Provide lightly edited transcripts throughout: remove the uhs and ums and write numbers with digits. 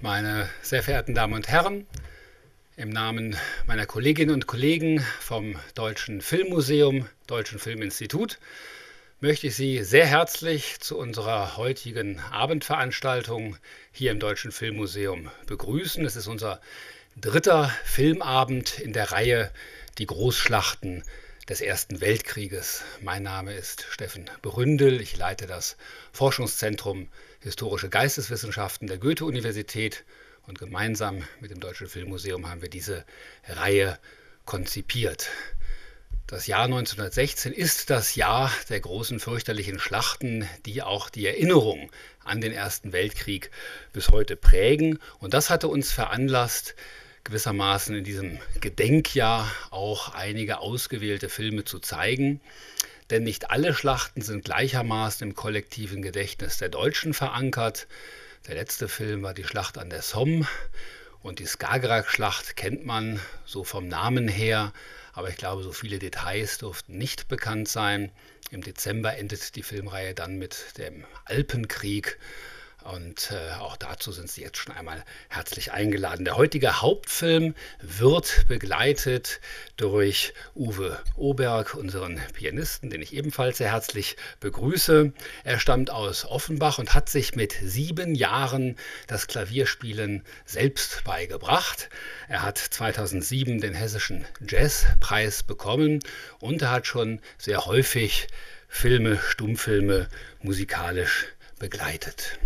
Meine sehr verehrten Damen und Herren, im Namen meiner Kolleginnen und Kollegen vom Deutschen Filmmuseum, Deutschen Filminstitut, möchte ich Sie sehr herzlich zu unserer heutigen Abendveranstaltung hier im Deutschen Filmmuseum begrüßen. Es ist unser dritter Filmabend in der Reihe Die Großschlachten des Ersten Weltkrieges. Mein Name ist Steffen Bründel. Ich leite das Forschungszentrum Historische Geisteswissenschaften der Goethe-Universität und gemeinsam mit dem Deutschen Filmmuseum haben wir diese Reihe konzipiert. Das Jahr 1916 ist das Jahr der großen fürchterlichen Schlachten, die auch die Erinnerung an den Ersten Weltkrieg bis heute prägen. Und das hatte uns veranlasst, gewissermaßen in diesem Gedenkjahr auch einige ausgewählte Filme zu zeigen. Denn nicht alle Schlachten sind gleichermaßen im kollektiven Gedächtnis der Deutschen verankert. Der letzte Film war die Schlacht an der Somme und die Skagerrak-Schlacht kennt man so vom Namen her, aber ich glaube, so viele Details durften nicht bekannt sein. Im Dezember endet die Filmreihe dann mit dem Alpenkrieg. Und auch dazu sind Sie jetzt schon einmal herzlich eingeladen. Der heutige Hauptfilm wird begleitet durch Uwe Oberg, unseren Pianisten, den ich ebenfalls sehr herzlich begrüße. Er stammt aus Offenbach und hat sich mit 7 Jahren das Klavierspielen selbst beigebracht. Er hat 2007 den Hessischen Jazzpreis bekommen und er hat schon sehr häufig Filme, Stummfilme musikalisch begleitet.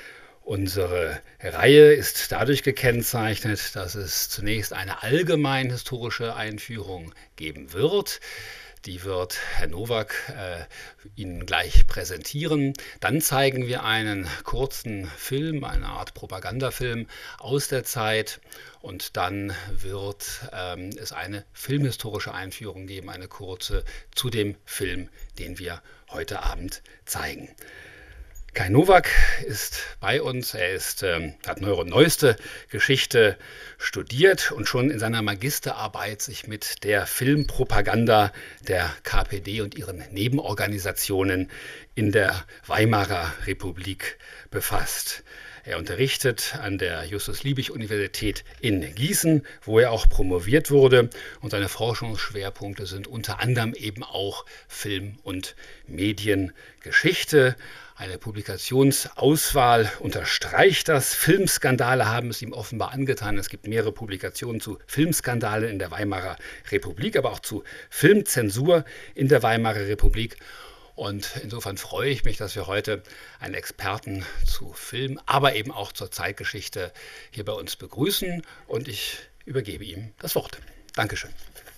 Unsere Reihe ist dadurch gekennzeichnet, dass es zunächst eine allgemein historische Einführung geben wird. Die wird Herr Nowak Ihnen gleich präsentieren. Dann zeigen wir einen kurzen Film, eine Art Propagandafilm aus der Zeit. Und dann wird es eine filmhistorische Einführung geben, eine kurze zu dem Film, den wir heute Abend zeigen. Kai Nowak ist bei uns, hat neueste Geschichte studiert und schon in seiner Magisterarbeit sich mit der Filmpropaganda der KPD und ihren Nebenorganisationen in der Weimarer Republik befasst. Er unterrichtet an der Justus-Liebig-Universität in Gießen, wo er auch promoviert wurde. Und seine Forschungsschwerpunkte sind unter anderem eben auch Film- und Mediengeschichte. Eine Publikationsauswahl unterstreicht das. Filmskandale haben es ihm offenbar angetan. Es gibt mehrere Publikationen zu Filmskandalen in der Weimarer Republik, aber auch zu Filmzensur in der Weimarer Republik. Und insofern freue ich mich, dass wir heute einen Experten zu Film, aber eben auch zur Zeitgeschichte hier bei uns begrüßen. Und ich übergebe ihm das Wort. Dankeschön.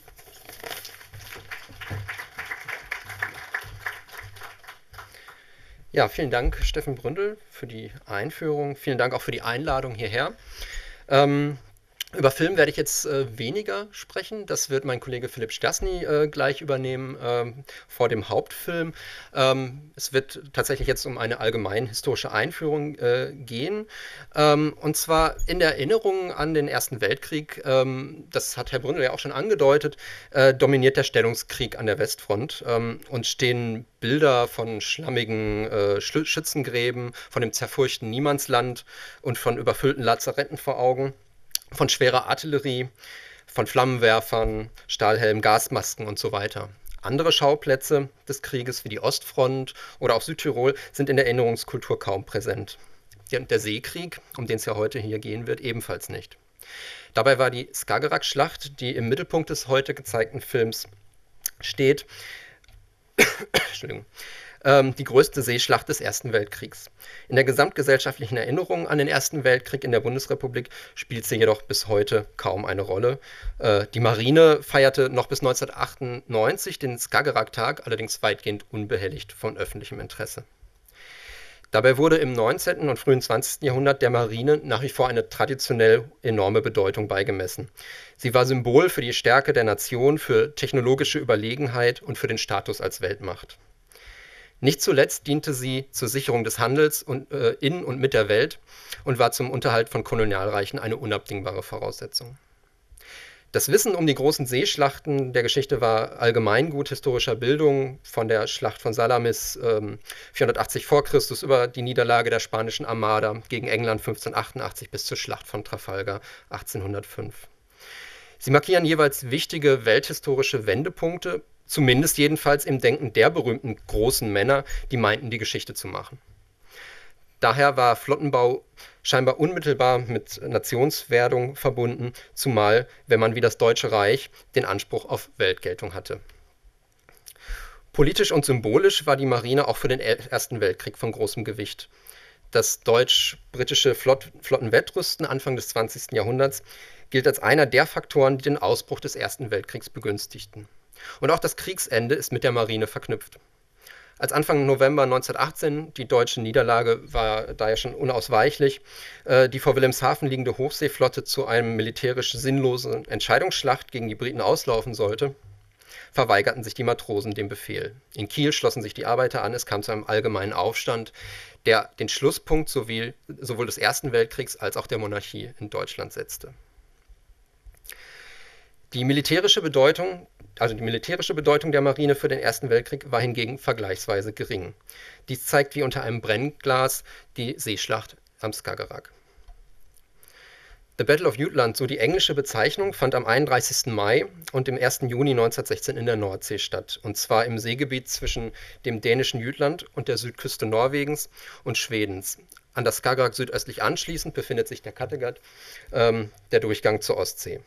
Ja, vielen Dank, Steffen Bründel, für die Einführung. Vielen Dank auch für die Einladung hierher. Über Film werde ich jetzt weniger sprechen. Das wird mein Kollege Philipp Stasny gleich übernehmen vor dem Hauptfilm. Es wird tatsächlich jetzt um eine allgemein historische Einführung gehen. Und zwar in der Erinnerung an den Ersten Weltkrieg, das hat Herr Bründel ja auch schon angedeutet, dominiert der Stellungskrieg an der Westfront und stehen Bilder von schlammigen Schützengräben, von dem zerfurchten Niemandsland und von überfüllten Lazaretten vor Augen. Von schwerer Artillerie, von Flammenwerfern, Stahlhelmen, Gasmasken und so weiter. Andere Schauplätze des Krieges wie die Ostfront oder auch Südtirol sind in der Erinnerungskultur kaum präsent. Der Seekrieg, um den es ja heute hier gehen wird, ebenfalls nicht. Dabei war die Skagerrak-Schlacht, die im Mittelpunkt des heute gezeigten Films steht, die größte Seeschlacht des Ersten Weltkriegs. In der gesamtgesellschaftlichen Erinnerung an den Ersten Weltkrieg in der Bundesrepublik spielt sie jedoch bis heute kaum eine Rolle. Die Marine feierte noch bis 1998 den Skagerrak-Tag, allerdings weitgehend unbehelligt von öffentlichem Interesse. Dabei wurde im 19. und frühen 20. Jahrhundert der Marine nach wie vor eine traditionell enorme Bedeutung beigemessen. Sie war Symbol für die Stärke der Nation, für technologische Überlegenheit und für den Status als Weltmacht. Nicht zuletzt diente sie zur Sicherung des Handels in und mit der Welt und war zum Unterhalt von Kolonialreichen eine unabdingbare Voraussetzung. Das Wissen um die großen Seeschlachten der Geschichte war allgemeingut historischer Bildung, von der Schlacht von Salamis 480 vor Christus über die Niederlage der spanischen Armada gegen England 1588 bis zur Schlacht von Trafalgar 1805. Sie markieren jeweils wichtige welthistorische Wendepunkte, zumindest jedenfalls im Denken der berühmten großen Männer, die meinten, die Geschichte zu machen. Daher war Flottenbau scheinbar unmittelbar mit Nationswerdung verbunden, zumal, wenn man wie das Deutsche Reich den Anspruch auf Weltgeltung hatte. Politisch und symbolisch war die Marine auch für den Ersten Weltkrieg von großem Gewicht. Das deutsch-britische Flottenwettrüsten Anfang des 20. Jahrhunderts gilt als einer der Faktoren, die den Ausbruch des Ersten Weltkriegs begünstigten. Und auch das Kriegsende ist mit der Marine verknüpft. Als Anfang November 1918 die deutsche Niederlage war daher schon unausweichlich, die vor Wilhelmshaven liegende Hochseeflotte zu einem militärisch sinnlosen Entscheidungsschlacht gegen die Briten auslaufen sollte, verweigerten sich die Matrosen dem Befehl. In Kiel schlossen sich die Arbeiter an, es kam zu einem allgemeinen Aufstand, der den Schlusspunkt sowohl des Ersten Weltkriegs als auch der Monarchie in Deutschland setzte. Die militärische Bedeutung der Marine für den Ersten Weltkrieg war hingegen vergleichsweise gering. Dies zeigt wie unter einem Brennglas die Seeschlacht am Skagerrak. The Battle of Jutland, so die englische Bezeichnung, fand am 31. Mai und dem 1. Juni 1916 in der Nordsee statt, und zwar im Seegebiet zwischen dem dänischen Jütland und der Südküste Norwegens und Schwedens. An das Skagerrak südöstlich anschließend befindet sich der Kattegat, der Durchgang zur Ostsee.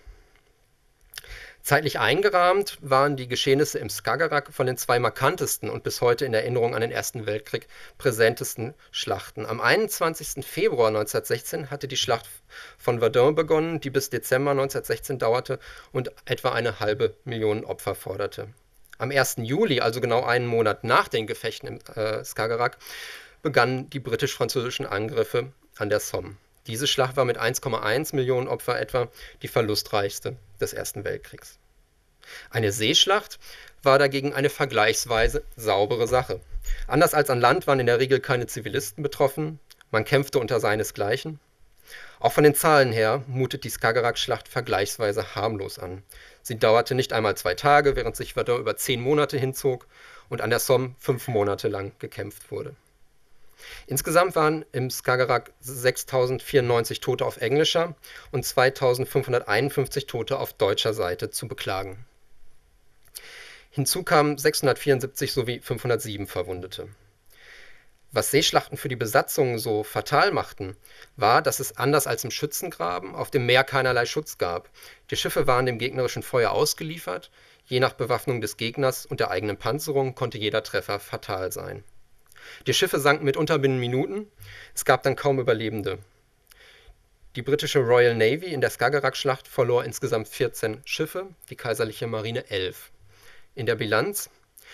Zeitlich eingerahmt waren die Geschehnisse im Skagerrak von den zwei markantesten und bis heute in Erinnerung an den Ersten Weltkrieg präsentesten Schlachten. Am 21. Februar 1916 hatte die Schlacht von Verdun begonnen, die bis Dezember 1916 dauerte und etwa 500.000 Opfer forderte. Am 1. Juli, also genau einen Monat nach den Gefechten im Skagerrak, begannen die britisch-französischen Angriffe an der Somme. Diese Schlacht war mit 1,1 Millionen Opfer etwa die verlustreichste des Ersten Weltkriegs. Eine Seeschlacht war dagegen eine vergleichsweise saubere Sache. Anders als an Land waren in der Regel keine Zivilisten betroffen, man kämpfte unter seinesgleichen. Auch von den Zahlen her mutet die Skagerrak-Schlacht vergleichsweise harmlos an. Sie dauerte nicht einmal 2 Tage, während sich Verdun über 10 Monate hinzog und an der Somme 5 Monate lang gekämpft wurde. Insgesamt waren im Skagerrak 6.094 Tote auf englischer und 2.551 Tote auf deutscher Seite zu beklagen. Hinzu kamen 674 sowie 507 Verwundete. Was Seeschlachten für die Besatzungen so fatal machten, war, dass es anders als im Schützengraben auf dem Meer keinerlei Schutz gab. Die Schiffe waren dem gegnerischen Feuer ausgeliefert, je nach Bewaffnung des Gegners und der eigenen Panzerung konnte jeder Treffer fatal sein. Die Schiffe sanken mitunter binnen Minuten, es gab dann kaum Überlebende. Die britische Royal Navy in der Skagerrak-Schlacht verlor insgesamt 14 Schiffe, die kaiserliche Marine 11. In der Bilanz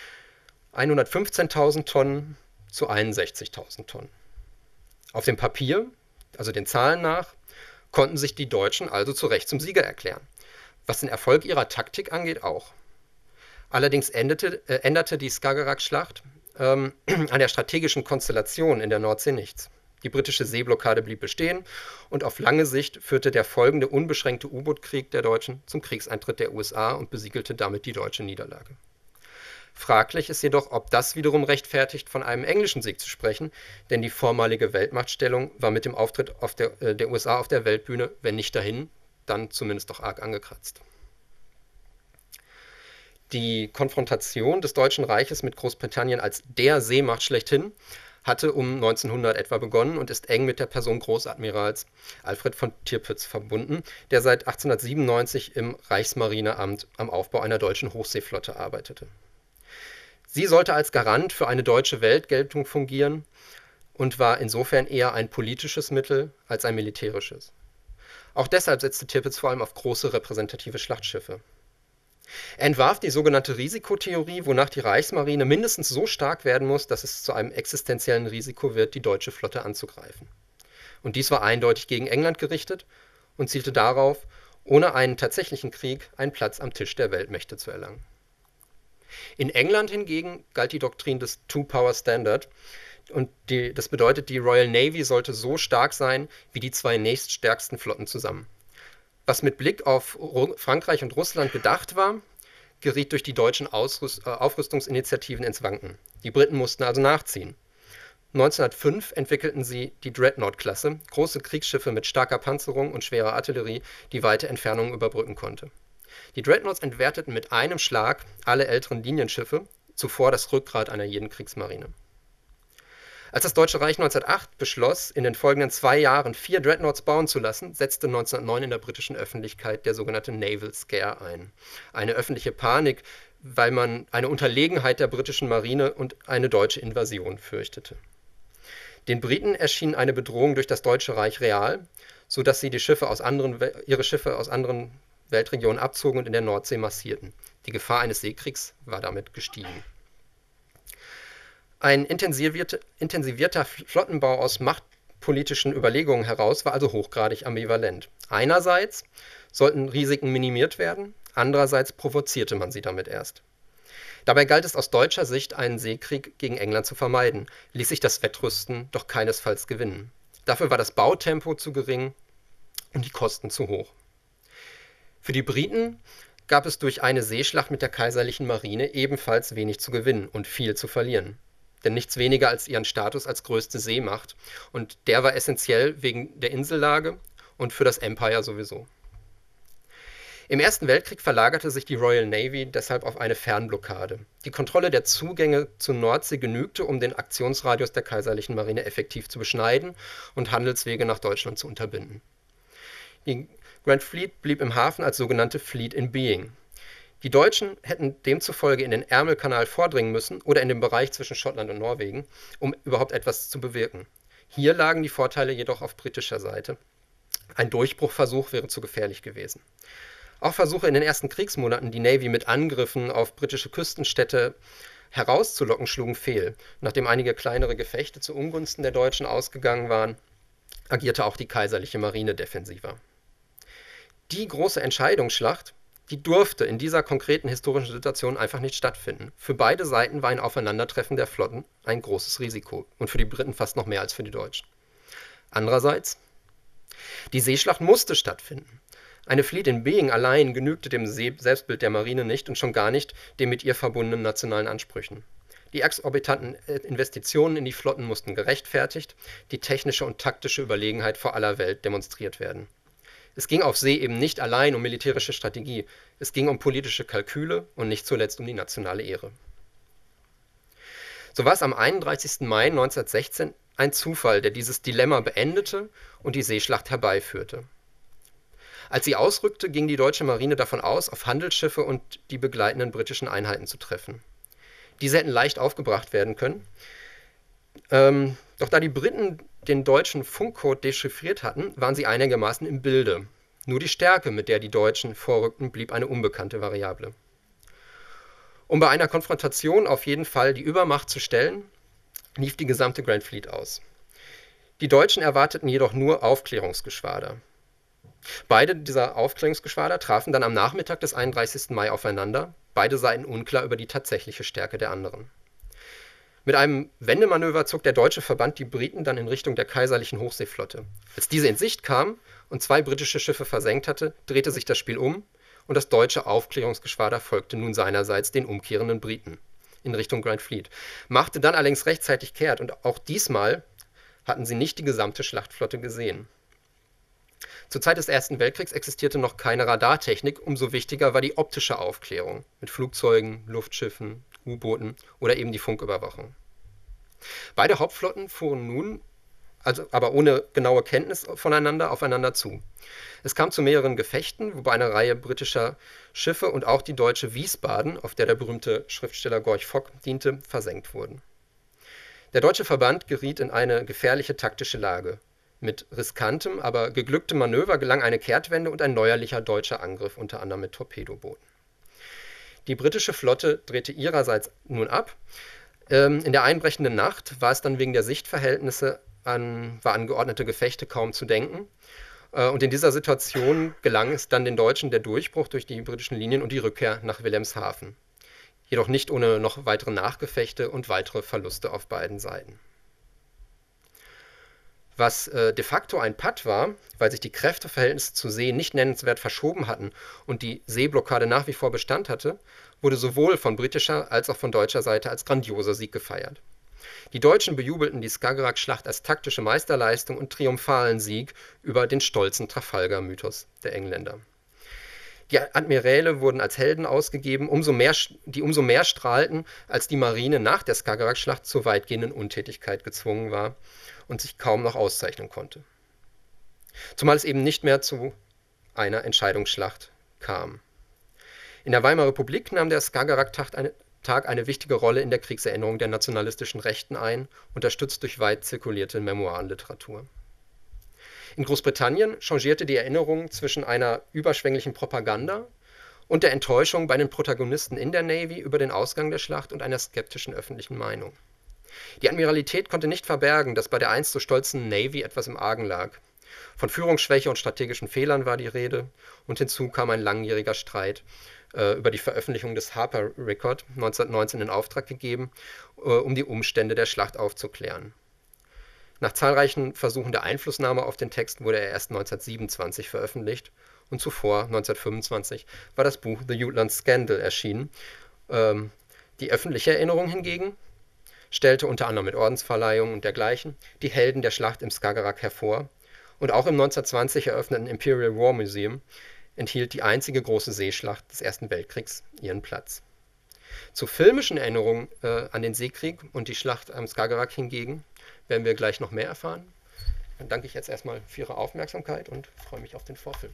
115.000 Tonnen zu 61.000 Tonnen. Auf dem Papier, also den Zahlen nach, konnten sich die Deutschen also zu Recht zum Sieger erklären. Was den Erfolg ihrer Taktik angeht, auch. Allerdings änderte die Skagerrak-Schlacht an der strategischen Konstellation in der Nordsee nichts. Die britische Seeblockade blieb bestehen und auf lange Sicht führte der folgende unbeschränkte U-Boot-Krieg der Deutschen zum Kriegseintritt der USA und besiegelte damit die deutsche Niederlage. Fraglich ist jedoch, ob das wiederum rechtfertigt, von einem englischen Sieg zu sprechen, denn die vormalige Weltmachtstellung war mit dem Auftritt der USA auf der Weltbühne, wenn nicht dahin, dann zumindest doch arg angekratzt. Die Konfrontation des Deutschen Reiches mit Großbritannien als der Seemacht schlechthin hatte um 1900 etwa begonnen und ist eng mit der Person Großadmirals Alfred von Tirpitz verbunden, der seit 1897 im Reichsmarineamt am Aufbau einer deutschen Hochseeflotte arbeitete. Sie sollte als Garant für eine deutsche Weltgeltung fungieren und war insofern eher ein politisches Mittel als ein militärisches. Auch deshalb setzte Tirpitz vor allem auf große repräsentative Schlachtschiffe. Er entwarf die sogenannte Risikotheorie, wonach die Reichsmarine mindestens so stark werden muss, dass es zu einem existenziellen Risiko wird, die deutsche Flotte anzugreifen. Und dies war eindeutig gegen England gerichtet und zielte darauf, ohne einen tatsächlichen Krieg einen Platz am Tisch der Weltmächte zu erlangen. In England hingegen galt die Doktrin des Two-Power-Standard und das bedeutet, die Royal Navy sollte so stark sein wie die 2 nächststärksten Flotten zusammen. Was mit Blick auf Frankreich und Russland gedacht war, geriet durch die deutschen Aufrüstungsinitiativen ins Wanken. Die Briten mussten also nachziehen. 1905 entwickelten sie die Dreadnought-Klasse, große Kriegsschiffe mit starker Panzerung und schwerer Artillerie, die weite Entfernungen überbrücken konnte. Die Dreadnoughts entwerteten mit einem Schlag alle älteren Linienschiffe, zuvor das Rückgrat einer jeden Kriegsmarine. Als das Deutsche Reich 1908 beschloss, in den folgenden 2 Jahren 4 Dreadnoughts bauen zu lassen, setzte 1909 in der britischen Öffentlichkeit der sogenannte Naval Scare ein. Eine öffentliche Panik, weil man eine Unterlegenheit der britischen Marine und eine deutsche Invasion fürchtete. Den Briten erschien eine Bedrohung durch das Deutsche Reich real, sodass sie ihre Schiffe aus anderen Weltregionen abzogen und in der Nordsee massierten. Die Gefahr eines Seekriegs war damit gestiegen. Ein intensivierter Flottenbau aus machtpolitischen Überlegungen heraus war also hochgradig ambivalent. Einerseits sollten Risiken minimiert werden, andererseits provozierte man sie damit erst. Dabei galt es aus deutscher Sicht, einen Seekrieg gegen England zu vermeiden, ließ sich das Wettrüsten doch keinesfalls gewinnen. Dafür war das Bautempo zu gering und die Kosten zu hoch. Für die Briten gab es durch eine Seeschlacht mit der kaiserlichen Marine ebenfalls wenig zu gewinnen und viel zu verlieren. Denn nichts weniger als ihren Status als größte Seemacht. Und der war essentiell wegen der Insellage und für das Empire sowieso. Im Ersten Weltkrieg verlagerte sich die Royal Navy deshalb auf eine Fernblockade. Die Kontrolle der Zugänge zur Nordsee genügte, um den Aktionsradius der kaiserlichen Marine effektiv zu beschneiden und Handelswege nach Deutschland zu unterbinden. Die Grand Fleet blieb im Hafen als sogenannte Fleet in Being. Die Deutschen hätten demzufolge in den Ärmelkanal vordringen müssen oder in den Bereich zwischen Schottland und Norwegen, um überhaupt etwas zu bewirken. Hier lagen die Vorteile jedoch auf britischer Seite. Ein Durchbruchversuch wäre zu gefährlich gewesen. Auch Versuche in den ersten Kriegsmonaten, die Navy mit Angriffen auf britische Küstenstädte herauszulocken, schlugen fehl. Nachdem einige kleinere Gefechte zu Ungunsten der Deutschen ausgegangen waren, agierte auch die kaiserliche Marine defensiver. Die große Entscheidungsschlacht, die durfte in dieser konkreten historischen Situation einfach nicht stattfinden. Für beide Seiten war ein Aufeinandertreffen der Flotten ein großes Risiko und für die Briten fast noch mehr als für die Deutschen. Andererseits, die Seeschlacht musste stattfinden. Eine Fleet in Being allein genügte dem Selbstbild der Marine nicht und schon gar nicht den mit ihr verbundenen nationalen Ansprüchen. Die exorbitanten Investitionen in die Flotten mussten gerechtfertigt, die technische und taktische Überlegenheit vor aller Welt demonstriert werden. Es ging auf See eben nicht allein um militärische Strategie, es ging um politische Kalküle und nicht zuletzt um die nationale Ehre. So war es am 31. Mai 1916 ein Zufall, der dieses Dilemma beendete und die Seeschlacht herbeiführte. Als sie ausrückte, ging die deutsche Marine davon aus, auf Handelsschiffe und die begleitenden britischen Einheiten zu treffen. Diese hätten leicht aufgebracht werden können. Doch da die Briten den deutschen Funkcode dechiffriert hatten, waren sie einigermaßen im Bilde. Nur die Stärke, mit der die Deutschen vorrückten, blieb eine unbekannte Variable. Um bei einer Konfrontation auf jeden Fall die Übermacht zu stellen, lief die gesamte Grand Fleet aus. Die Deutschen erwarteten jedoch nur Aufklärungsgeschwader. Beide dieser Aufklärungsgeschwader trafen dann am Nachmittag des 31. Mai aufeinander, beide Seiten unklar über die tatsächliche Stärke der anderen. Mit einem Wendemanöver zog der deutsche Verband die Briten dann in Richtung der kaiserlichen Hochseeflotte. Als diese in Sicht kam und 2 britische Schiffe versenkt hatte, drehte sich das Spiel um und das deutsche Aufklärungsgeschwader folgte nun seinerseits den umkehrenden Briten in Richtung Grand Fleet, machte dann allerdings rechtzeitig kehrt und auch diesmal hatten sie nicht die gesamte Schlachtflotte gesehen. Zur Zeit des Ersten Weltkriegs existierte noch keine Radartechnik, umso wichtiger war die optische Aufklärung mit Flugzeugen, Luftschiffen, U-Booten oder eben die Funküberwachung. Beide Hauptflotten fuhren nun, aber ohne genaue Kenntnis voneinander, aufeinander zu. Es kam zu mehreren Gefechten, wobei eine Reihe britischer Schiffe und auch die deutsche Wiesbaden, auf der der berühmte Schriftsteller Gorch Fock diente, versenkt wurden. Der deutsche Verband geriet in eine gefährliche taktische Lage. Mit riskantem, aber geglücktem Manöver gelang eine Kehrtwende und ein neuerlicher deutscher Angriff, unter anderem mit Torpedobooten. Die britische Flotte drehte ihrerseits nun ab. In der einbrechenden Nacht war es dann wegen der Sichtverhältnisse an geordnete Gefechte kaum zu denken. Und in dieser Situation gelang es dann den Deutschen der Durchbruch durch die britischen Linien und die Rückkehr nach Wilhelmshaven. Jedoch nicht ohne noch weitere Nachgefechte und weitere Verluste auf beiden Seiten. Was de facto ein Patt war, weil sich die Kräfteverhältnisse zur See nicht nennenswert verschoben hatten und die Seeblockade nach wie vor Bestand hatte, wurde sowohl von britischer als auch von deutscher Seite als grandioser Sieg gefeiert. Die Deutschen bejubelten die Skagerrak-Schlacht als taktische Meisterleistung und triumphalen Sieg über den stolzen Trafalgar-Mythos der Engländer. Die Admiräle wurden als Helden ausgegeben, die umso mehr strahlten, als die Marine nach der Skagerrak-Schlacht zur weitgehenden Untätigkeit gezwungen war und sich kaum noch auszeichnen konnte. Zumal es eben nicht mehr zu einer Entscheidungsschlacht kam. In der Weimarer Republik nahm der Skagerrak-Tag eine wichtige Rolle in der Kriegserinnerung der nationalistischen Rechten ein, unterstützt durch weit zirkulierte Memoirenliteratur. In Großbritannien changierte die Erinnerung zwischen einer überschwänglichen Propaganda und der Enttäuschung bei den Protagonisten in der Navy über den Ausgang der Schlacht und einer skeptischen öffentlichen Meinung. Die Admiralität konnte nicht verbergen, dass bei der einst so stolzen Navy etwas im Argen lag. Von Führungsschwäche und strategischen Fehlern war die Rede und hinzu kam ein langjähriger Streit über die Veröffentlichung des Harper Record 1919 in Auftrag gegeben, um die Umstände der Schlacht aufzuklären. Nach zahlreichen Versuchen der Einflussnahme auf den Text wurde er erst 1927 veröffentlicht und zuvor, 1925, war das Buch The Jutland Scandal erschienen. Die öffentliche Erinnerung hingegen stellte unter anderem mit Ordensverleihungen und dergleichen die Helden der Schlacht im Skagerrak hervor und auch im 1920 eröffneten Imperial War Museum enthielt die einzige große Seeschlacht des Ersten Weltkriegs ihren Platz. Zu filmischen Erinnerungen an den Seekrieg und die Schlacht am Skagerrak hingegen werden wir gleich noch mehr erfahren. Dann danke ich jetzt erstmal für Ihre Aufmerksamkeit und freue mich auf den Vorfilm.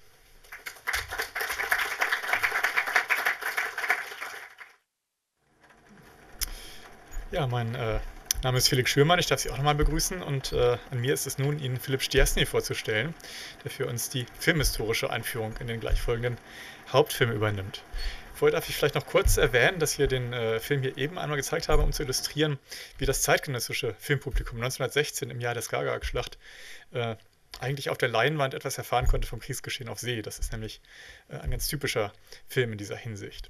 Ja, mein Name ist Felix Schürmann, ich darf Sie auch nochmal begrüßen und an mir ist es nun, Ihnen Philipp Stiassny vorzustellen, der für uns die filmhistorische Einführung in den gleichfolgenden Hauptfilm übernimmt. Vorher darf ich vielleicht noch kurz erwähnen, dass wir den Film hier eben einmal gezeigt haben, um zu illustrieren, wie das zeitgenössische Filmpublikum 1916 im Jahr der Skagerrak-Schlacht eigentlich auf der Leinwand etwas erfahren konnte vom Kriegsgeschehen auf See. Das ist nämlich ein ganz typischer Film in dieser Hinsicht.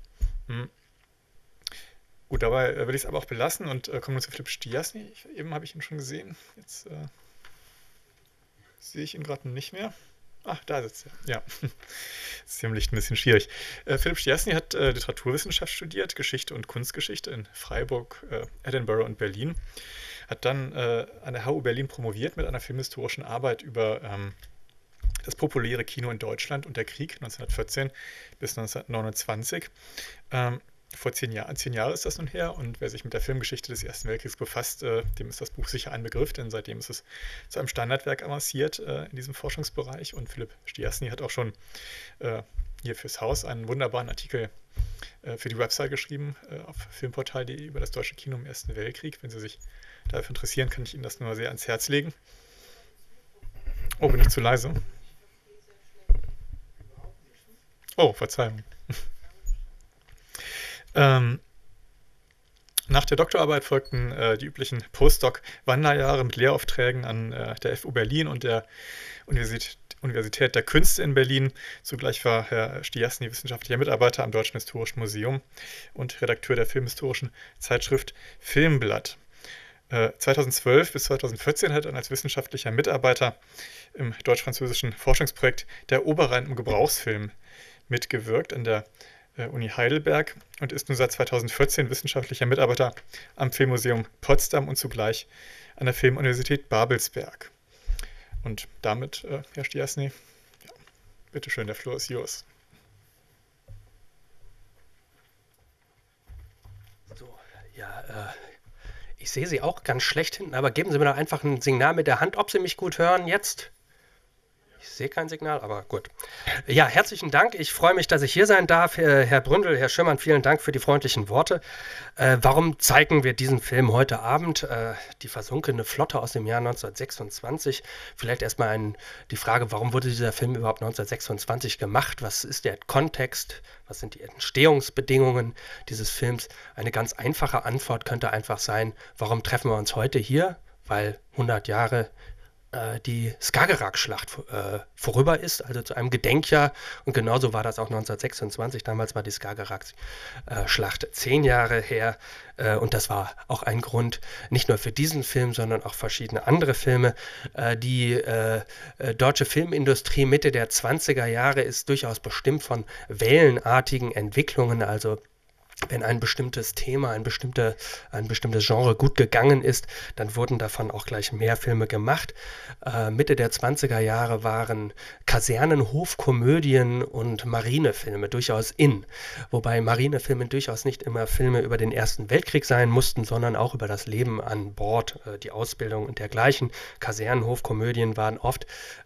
Gut, dabei will ich es aber auch belassen und komme nun zu Philipp Stiassny. Eben habe ich ihn schon gesehen. Jetzt sehe ich ihn gerade nicht mehr. Ach, da sitzt er. Ja, das ist hier im Licht ein bisschen schwierig. Philipp Stiassny hat Literaturwissenschaft studiert, Geschichte und Kunstgeschichte in Freiburg, Edinburgh und Berlin. Hat dann an der HU Berlin promoviert mit einer filmhistorischen Arbeit über das populäre Kino in Deutschland und der Krieg 1914 bis 1929. Vor 10 Jahre ist das nun her und wer sich mit der Filmgeschichte des Ersten Weltkriegs befasst, dem ist das Buch sicher ein Begriff, denn seitdem ist es zu einem Standardwerk avanciert in diesem Forschungsbereich und Philipp Stiassny hat auch schon hier fürs Haus einen wunderbaren Artikel für die Website geschrieben auf filmportal.de über das deutsche Kino im Ersten Weltkrieg. Wenn Sie sich dafür interessieren, kann ich Ihnen das nur sehr ans Herz legen. Oh, bin ich zu leise? Oh, Verzeihung. Nach der Doktorarbeit folgten die üblichen Postdoc-Wanderjahre mit Lehraufträgen an der FU Berlin und der Universität der Künste in Berlin. Zugleich war Herr Stiassny wissenschaftlicher Mitarbeiter am Deutschen Historischen Museum und Redakteur der filmhistorischen Zeitschrift Filmblatt. 2012 bis 2014 hat er als wissenschaftlicher Mitarbeiter im deutsch-französischen Forschungsprojekt Der Oberrhein im Gebrauchsfilm mitgewirkt an der Uni Heidelberg und ist nun seit 2014 wissenschaftlicher Mitarbeiter am Filmmuseum Potsdam und zugleich an der Filmuniversität Babelsberg. Und damit, Herr Stiassny, ja, bitteschön, der Floor ist yours. So, ja, ich sehe Sie auch ganz schlecht hinten, aber geben Sie mir doch einfach ein Signal mit der Hand, ob Sie mich gut hören jetzt. Ich sehe kein Signal, aber gut. Ja, herzlichen Dank. Ich freue mich, dass ich hier sein darf. Herr Bründel, Herr Schürmann, vielen Dank für die freundlichen Worte. Warum zeigen wir diesen Film heute Abend? Die versunkene Flotte aus dem Jahr 1926. Vielleicht erstmal die Frage, warum wurde dieser Film überhaupt 1926 gemacht? Was ist der Kontext? Was sind die Entstehungsbedingungen dieses Films? Eine ganz einfache Antwort könnte einfach sein, warum treffen wir uns heute hier? Weil 100 Jahre die Skagerrak-Schlacht vorüber ist, also zu einem Gedenkjahr. Und genauso war das auch 1926. Damals war die Skagerrak-Schlacht 10 Jahre her. Und das war auch ein Grund, nicht nur für diesen Film, sondern auch verschiedene andere Filme. Die deutsche Filmindustrie Mitte der 20er Jahre ist durchaus bestimmt von wellenartigen Entwicklungen, also wenn ein bestimmtes Thema, ein bestimmtes Genre gut gegangen ist, dann wurden davon auch gleich mehr Filme gemacht. Mitte der 20er Jahre waren Kasernenhofkomödien und Marinefilme durchaus in. Wobei Marinefilme durchaus nicht immer Filme über den Ersten Weltkrieg sein mussten, sondern auch über das Leben an Bord, die Ausbildung und dergleichen. Kasernenhofkomödien waren oft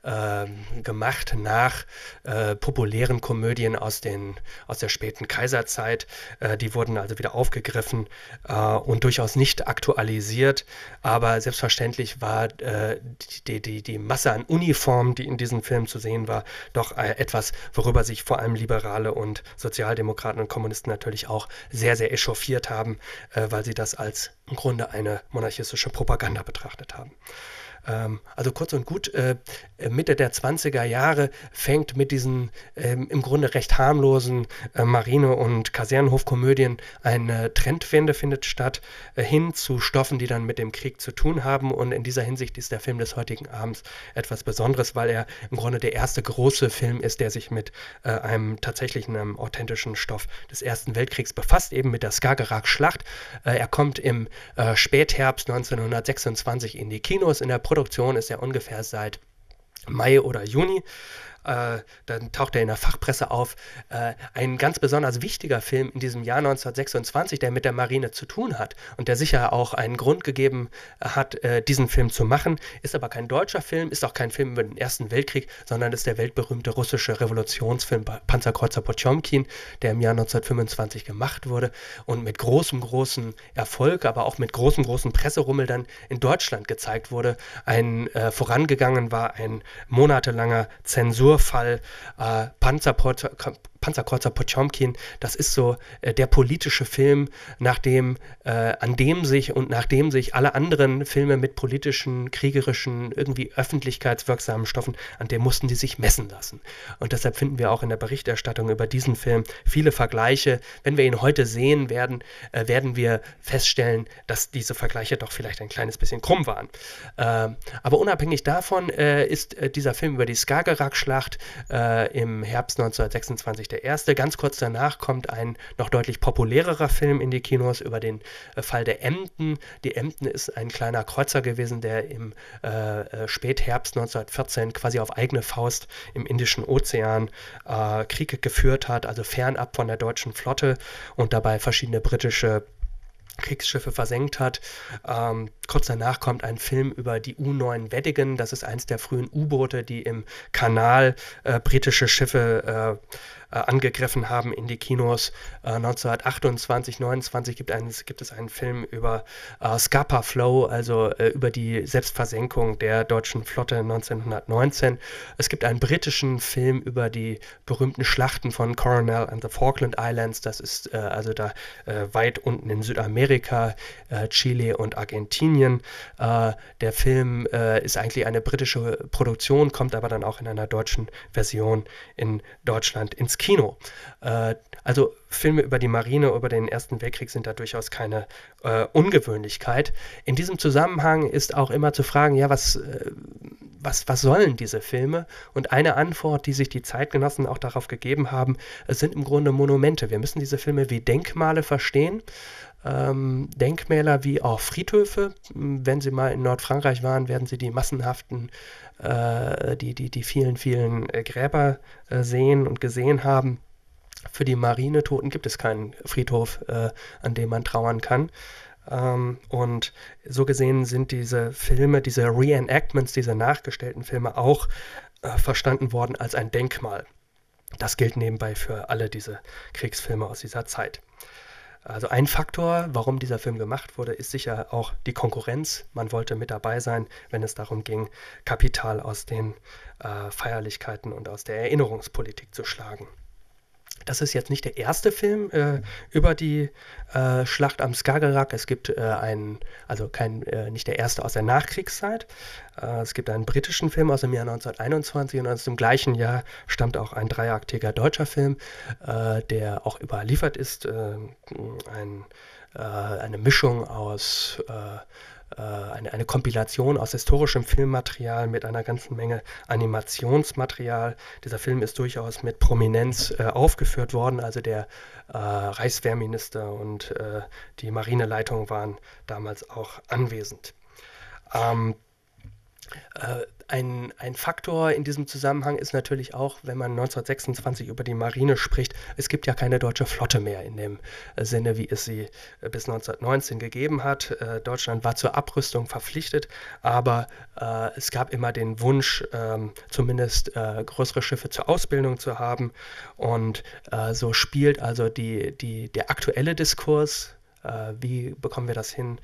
gemacht nach populären Komödien aus der späten Kaiserzeit. Die wurden also wieder aufgegriffen und durchaus nicht aktualisiert, aber selbstverständlich war die Masse an Uniformen, die in diesem Film zu sehen war, doch etwas, worüber sich vor allem Liberale und Sozialdemokraten und Kommunisten natürlich auch sehr, sehr echauffiert haben, weil sie das als im Grunde eine monarchistische Propaganda betrachtet haben. Also kurz und gut, Mitte der 20er Jahre fängt mit diesen im Grunde recht harmlosen Marine- und Kasernenhofkomödien eine Trendwende findet statt, hin zu Stoffen, die dann mit dem Krieg zu tun haben. Und in dieser Hinsicht ist der Film des heutigen Abends etwas Besonderes, weil er im Grunde der erste große Film ist, der sich mit einem authentischen Stoff des Ersten Weltkriegs befasst, eben mit der Skagerrak-Schlacht. Er kommt im Spätherbst 1926 in die Kinos. In der Produktion ist er ungefähr seit Mai oder Juni. Dann taucht er in der Fachpresse auf. Ein ganz besonders wichtiger Film in diesem Jahr 1926, der mit der Marine zu tun hat und der sicher auch einen Grund gegeben hat, diesen Film zu machen, ist aber kein deutscher Film, ist auch kein Film über den Ersten Weltkrieg, sondern ist der weltberühmte russische Revolutionsfilm Panzerkreuzer Potjomkin, der im Jahr 1925 gemacht wurde und mit großem Erfolg, aber auch mit großem Presserummel dann in Deutschland gezeigt wurde. Vorangegangen war ein monatelanger Zensurfall, Panzerkreuzer Potjomkin. Das ist so der politische Film, nachdem sich alle anderen Filme mit politischen, kriegerischen, irgendwie öffentlichkeitswirksamen Stoffen, an dem mussten die sich messen lassen. Und deshalb finden wir auch in der Berichterstattung über diesen Film viele Vergleiche. Wenn wir ihn heute sehen werden, werden wir feststellen, dass diese Vergleiche doch vielleicht ein kleines bisschen krumm waren. Aber unabhängig davon ist dieser Film über die Skagerrak-Schlacht im Herbst 1926 der erste. Ganz kurz danach kommt ein noch deutlich populärerer Film in die Kinos über den Fall der Emden. Die Emden ist ein kleiner Kreuzer gewesen, der im Spätherbst 1914 quasi auf eigene Faust im Indischen Ozean Kriege geführt hat, also fernab von der deutschen Flotte und dabei verschiedene britische Kriegsschiffe versenkt hat. Kurz danach kommt ein Film über die U-9 Weddigen. Das ist eines der frühen U-Boote, die im Kanal britische Schiffe angegriffen haben in die Kinos. 1928, 1929 gibt es einen Film über Scapa Flow, also über die Selbstversenkung der deutschen Flotte 1919. Es gibt einen britischen Film über die berühmten Schlachten von Coronel and the Falkland Islands. Das ist also da weit unten in Südamerika, Chile und Argentinien. Der Film ist eigentlich eine britische Produktion, kommt aber dann auch in einer deutschen Version in Deutschland ins Kino. Also Filme über die Marine, über den Ersten Weltkrieg sind da durchaus keine Ungewöhnlichkeit. In diesem Zusammenhang ist auch immer zu fragen, ja, was sollen diese Filme? Und eine Antwort, die sich die Zeitgenossen auch darauf gegeben haben, sind im Grunde Monumente. Wir müssen diese Filme wie Denkmale verstehen. Denkmäler wie auch Friedhöfe. Wenn Sie mal in Nordfrankreich waren, werden Sie die massenhaften, die vielen Gräber sehen und gesehen haben. Für die Marinetoten gibt es keinen Friedhof, an dem man trauern kann. Und so gesehen sind diese Filme, diese Reenactments, diese nachgestellten Filme auch verstanden worden als ein Denkmal. Das gilt nebenbei für alle diese Kriegsfilme aus dieser Zeit. Also ein Faktor, warum dieser Film gemacht wurde, ist sicher auch die Konkurrenz. Man wollte mit dabei sein, wenn es darum ging, Kapital aus den Feierlichkeiten und aus der Erinnerungspolitik zu schlagen. Das ist jetzt nicht der erste Film über die Schlacht am Skagerrak. Es gibt nicht der erste aus der Nachkriegszeit. Es gibt einen britischen Film aus dem Jahr 1921 und aus dem gleichen Jahr stammt auch ein dreiaktiger deutscher Film, der auch überliefert ist. Eine Mischung aus eine Kompilation aus historischem Filmmaterial mit einer ganzen Menge Animationsmaterial. Dieser Film ist durchaus mit Prominenz aufgeführt worden. Also der Reichswehrminister und die Marineleitung waren damals auch anwesend. Ein Faktor in diesem Zusammenhang ist natürlich auch, wenn man 1926 über die Marine spricht, es gibt ja keine deutsche Flotte mehr in dem Sinne, wie es sie bis 1919 gegeben hat. Deutschland war zur Abrüstung verpflichtet, aber es gab immer den Wunsch, zumindest größere Schiffe zur Ausbildung zu haben. Und so spielt also der aktuelle Diskurs, wie bekommen wir das hin,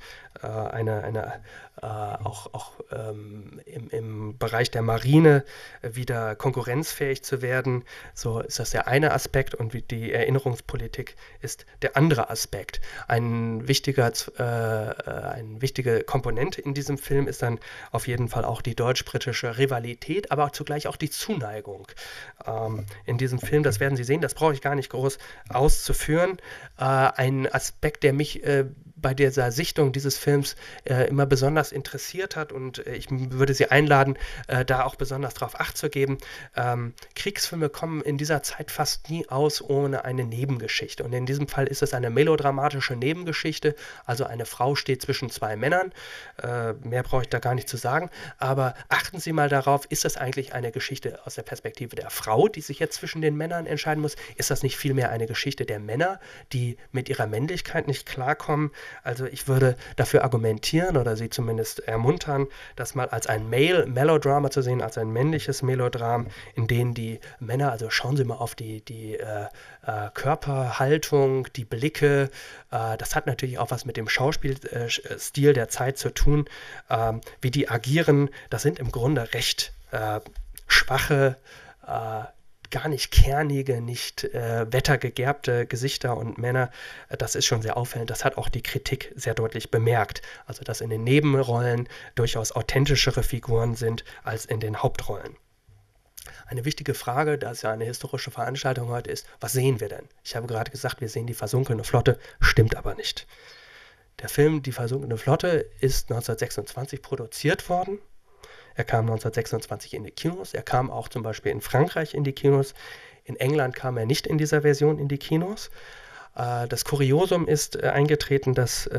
im Bereich der Marine wieder konkurrenzfähig zu werden. So ist das der eine Aspekt und die Erinnerungspolitik ist der andere Aspekt. Eine wichtige Komponente in diesem Film ist dann auf jeden Fall auch die deutsch-britische Rivalität, aber zugleich auch die Zuneigung. In diesem Film, das werden Sie sehen, das brauche ich gar nicht groß auszuführen. Ein Aspekt, der mich bei dieser Sichtung dieses Films immer besonders interessiert hat und ich würde Sie einladen, da auch besonders darauf Acht zu geben. Kriegsfilme kommen in dieser Zeit fast nie aus ohne eine Nebengeschichte und in diesem Fall ist es eine melodramatische Nebengeschichte, also eine Frau steht zwischen zwei Männern, mehr brauche ich da gar nicht zu sagen, aber achten Sie mal darauf, ist das eigentlich eine Geschichte aus der Perspektive der Frau, die sich jetzt zwischen den Männern entscheiden muss? Ist das nicht vielmehr eine Geschichte der Männer, die mit ihrer Männlichkeit nicht klarkommen? Also ich würde dafür argumentieren oder Sie zumindest ermuntern, das mal als ein Male Melodrama zu sehen, als ein männliches Melodram, in dem die Männer, also schauen Sie mal auf die Körperhaltung, die Blicke, das hat natürlich auch was mit dem Schauspielstil der Zeit zu tun, wie die agieren, das sind im Grunde recht schwache, gar nicht kernige, nicht wettergegerbte Gesichter und Männer. Das ist schon sehr auffällend. Das hat auch die Kritik sehr deutlich bemerkt. Also, dass in den Nebenrollen durchaus authentischere Figuren sind als in den Hauptrollen. Eine wichtige Frage, da es ja eine historische Veranstaltung heute ist, was sehen wir denn? Ich habe gerade gesagt, wir sehen die versunkene Flotte, stimmt aber nicht. Der Film Die versunkene Flotte ist 1926 produziert worden. Er kam 1926 in die Kinos, er kam auch zum Beispiel in Frankreich in die Kinos, in England kam er nicht in dieser Version in die Kinos. Das Kuriosum ist eingetreten, dass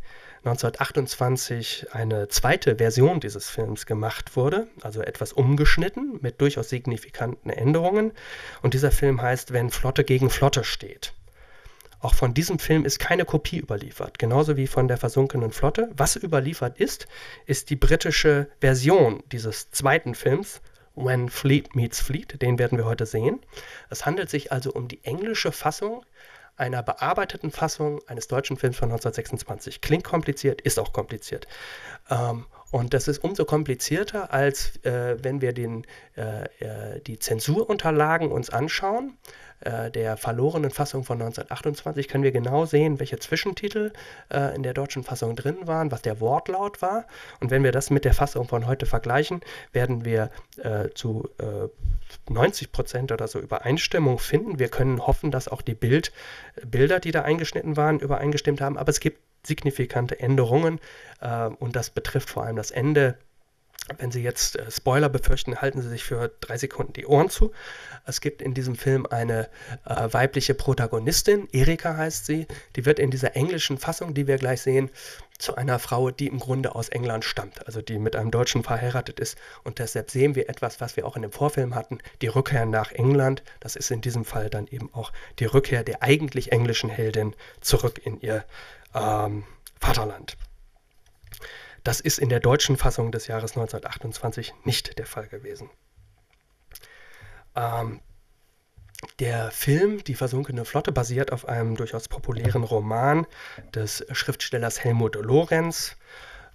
1928 eine zweite Version dieses Films gemacht wurde, also etwas umgeschnitten mit durchaus signifikanten Änderungen. Und dieser Film heißt Wenn Flotte gegen Flotte steht. Auch von diesem Film ist keine Kopie überliefert, genauso wie von der versunkenen Flotte. Was überliefert ist, ist die britische Version dieses zweiten Films, When Fleet Meets Fleet, den werden wir heute sehen. Es handelt sich also um die englische Fassung einer bearbeiteten Fassung eines deutschen Films von 1926. Klingt kompliziert, ist auch kompliziert. Und das ist umso komplizierter, als wenn wir die Zensurunterlagen uns anschauen. Der verlorenen Fassung von 1928 können wir genau sehen, welche Zwischentitel in der deutschen Fassung drin waren, was der Wortlaut war. Und wenn wir das mit der Fassung von heute vergleichen, werden wir zu 90% oder so Übereinstimmung finden. Wir können hoffen, dass auch die Bilder, die da eingeschnitten waren, übereingestimmt haben. Aber es gibt signifikante Änderungen und das betrifft vor allem das Ende. Wenn Sie jetzt Spoiler befürchten, halten Sie sich für 3 Sekunden die Ohren zu. Es gibt in diesem Film eine weibliche Protagonistin, Erika heißt sie, die wird in dieser englischen Fassung, die wir gleich sehen, zu einer Frau, die im Grunde aus England stammt, also die mit einem Deutschen verheiratet ist. Und deshalb sehen wir etwas, was wir auch in dem Vorfilm hatten, die Rückkehr nach England. Das ist in diesem Fall dann eben auch die Rückkehr der eigentlich englischen Heldin zurück in ihr Vaterland. Das ist in der deutschen Fassung des Jahres 1928 nicht der Fall gewesen. Der Film Die versunkene Flotte basiert auf einem durchaus populären Roman des Schriftstellers Helmut Lorenz.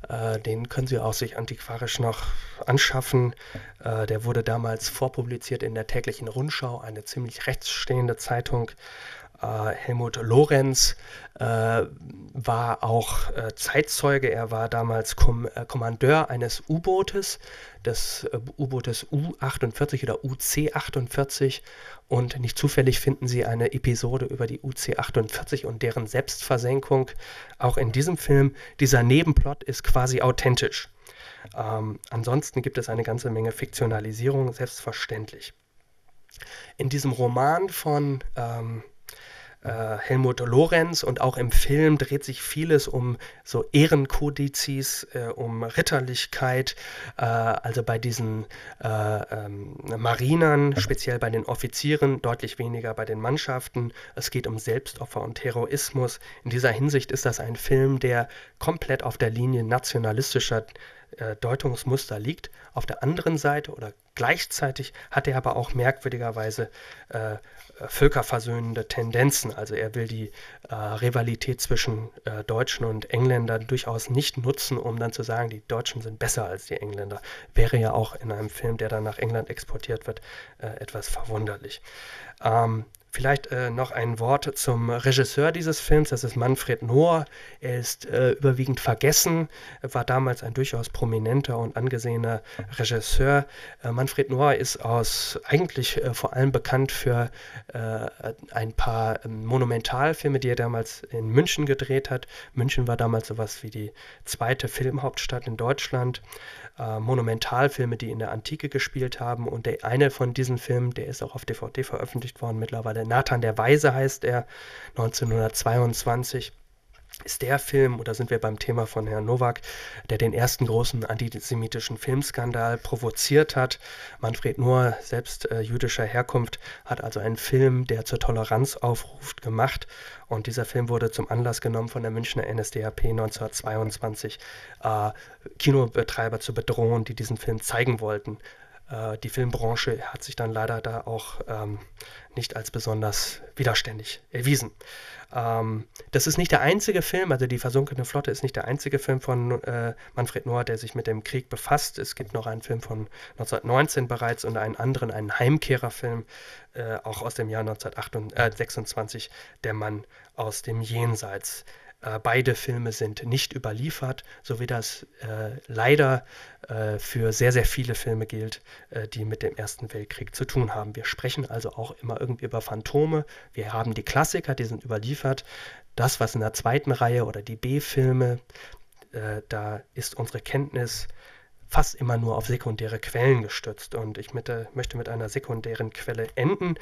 Den können Sie auch sich antiquarisch noch anschaffen. Der wurde damals vorpubliziert in der Täglichen Rundschau, eine ziemlich rechtsstehende Zeitung. Helmut Lorenz war auch Zeitzeuge. Er war damals Kommandeur eines U-Bootes, des U-Bootes U-48 oder UC-48. Und nicht zufällig finden Sie eine Episode über die UC-48 und deren Selbstversenkung auch in diesem Film. Dieser Nebenplot ist quasi authentisch. Ansonsten gibt es eine ganze Menge Fiktionalisierung, selbstverständlich. In diesem Roman von Helmut Lorenz und auch im Film dreht sich vieles um so Ehrenkodizes, um Ritterlichkeit, also bei diesen Marinern, speziell bei den Offizieren, deutlich weniger bei den Mannschaften. Es geht um Selbstopfer und Heroismus. In dieser Hinsicht ist das ein Film, der komplett auf der Linie nationalistischer Deutungsmuster liegt. Auf der anderen Seite oder gleichzeitig hat er aber auch merkwürdigerweise völkerversöhnende Tendenzen. Also er will die Rivalität zwischen Deutschen und Engländern durchaus nicht nutzen, um dann zu sagen, die Deutschen sind besser als die Engländer. Wäre ja auch in einem Film, der dann nach England exportiert wird, etwas verwunderlich. Vielleicht noch ein Wort zum Regisseur dieses Films, das ist Manfred Nohr. Er ist überwiegend vergessen, war damals ein durchaus prominenter und angesehener Regisseur. Manfred Nohr ist eigentlich vor allem bekannt für ein paar Monumentalfilme, die er damals in München gedreht hat. München war damals sowas wie die zweite Filmhauptstadt in Deutschland. Monumentalfilme, die in der Antike gespielt haben. Und eine von diesen Filmen, der ist auch auf DVD veröffentlicht worden mittlerweile. Nathan der Weise heißt er, 1922. Ist der Film, oder sind wir beim Thema von Herrn Nowak, der den ersten großen antisemitischen Filmskandal provoziert hat. Manfred Nohr, selbst jüdischer Herkunft, hat also einen Film, der zur Toleranz aufruft, gemacht. Und dieser Film wurde zum Anlass genommen von der Münchner NSDAP 1922, Kinobetreiber zu bedrohen, die diesen Film zeigen wollten. Die Filmbranche hat sich dann leider da auch nicht als besonders widerständig erwiesen. Das ist nicht der einzige Film, also die Versunkene Flotte ist nicht der einzige Film von Manfred Nohr, der sich mit dem Krieg befasst. Es gibt noch einen Film von 1919 bereits und einen anderen, einen Heimkehrerfilm, auch aus dem Jahr 1926, Der Mann aus dem Jenseits. Beide Filme sind nicht überliefert, so wie das leider für sehr, sehr viele Filme gilt, die mit dem Ersten Weltkrieg zu tun haben. Wir sprechen also auch immer irgendwie über Phantome. Wir haben die Klassiker, die sind überliefert. Das, was in der zweiten Reihe oder die B-Filme, da ist unsere Kenntnis fast immer nur auf sekundäre Quellen gestützt. Und ich möchte mit einer sekundären Quelle enden.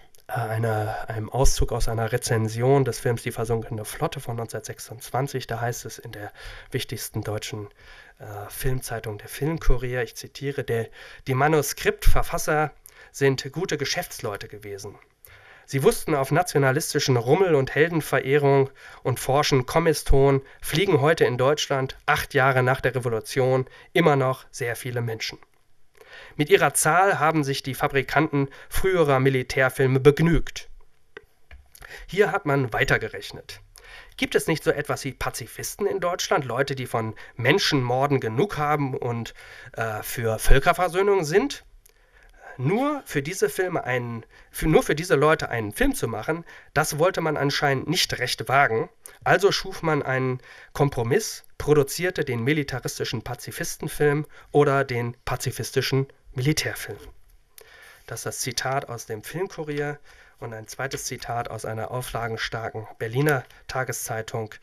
Einem Auszug aus einer Rezension des Films Die versunkene Flotte von 1926. Da heißt es in der wichtigsten deutschen Filmzeitung, der Filmkurier, ich zitiere, die Manuskriptverfasser sind gute Geschäftsleute gewesen. Sie wussten auf nationalistischen Rummel und Heldenverehrung und forschen Kommiston, fliegen heute in Deutschland, 8 Jahre nach der Revolution, immer noch sehr viele Menschen. Mit ihrer Zahl haben sich die Fabrikanten früherer Militärfilme begnügt. Hier hat man weitergerechnet. Gibt es nicht so etwas wie Pazifisten in Deutschland, Leute, die von Menschenmorden genug haben und für Völkerversöhnung sind? Nur für diese Leute einen Film zu machen, das wollte man anscheinend nicht recht wagen. Also schuf man einen Kompromiss, produzierte den militaristischen Pazifistenfilm oder den pazifistischen Militärfilm. Das ist das Zitat aus dem Filmkurier und ein zweites Zitat aus einer auflagenstarken Berliner Tageszeitung,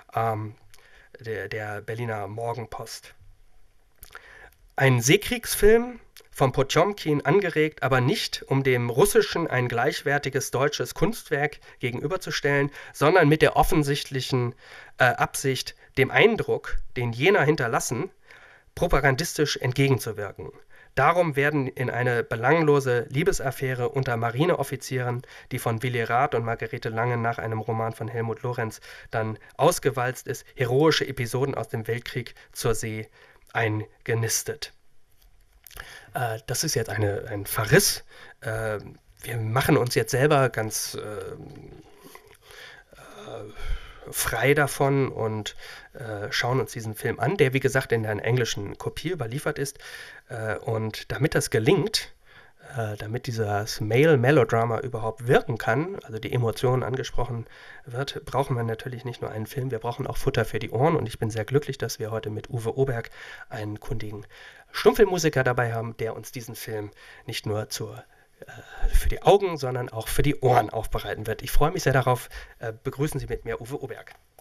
der Berliner Morgenpost. Ein Seekriegsfilm, vom Potjomkin angeregt, aber nicht, um dem Russischen ein gleichwertiges deutsches Kunstwerk gegenüberzustellen, sondern mit der offensichtlichen Absicht, dem Eindruck, den jener hinterlassen, propagandistisch entgegenzuwirken. Darum werden in eine belanglose Liebesaffäre unter Marineoffizieren, die von Willy Rath und Margarete Lange nach einem Roman von Helmut Lorenz dann ausgewalzt ist, heroische Episoden aus dem Weltkrieg zur See eingenistet. Das ist jetzt ein Verriss. Wir machen uns jetzt selber ganz frei davon und schauen uns diesen Film an, der wie gesagt in einer englischen Kopie überliefert ist. Und damit das gelingt, damit dieses Male Melodrama überhaupt wirken kann, also die Emotionen angesprochen wird, brauchen wir natürlich nicht nur einen Film, wir brauchen auch Futter für die Ohren. Und ich bin sehr glücklich, dass wir heute mit Uwe Oberg einen kundigen Stummfilmmusiker dabei haben, der uns diesen Film nicht nur für die Augen, sondern auch für die Ohren aufbereiten wird. Ich freue mich sehr darauf. Begrüßen Sie mit mir Uwe Oberg.